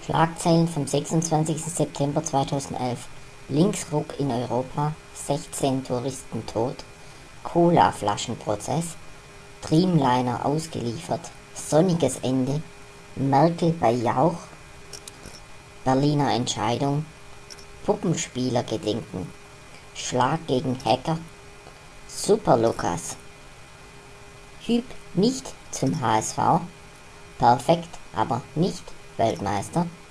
Schlagzeilen vom 26. September 2011: Linksruck in Europa, 16 Touristen tot, Cola-Flaschenprozess, Dreamliner ausgeliefert, sonniges Ende, Merkel bei Jauch, Berliner Entscheidung, Puppenspieler gedenken, Schlag gegen Hacker, Super Lukas, Hüb nicht zum HSV, perfekt, aber nicht Weltmeister.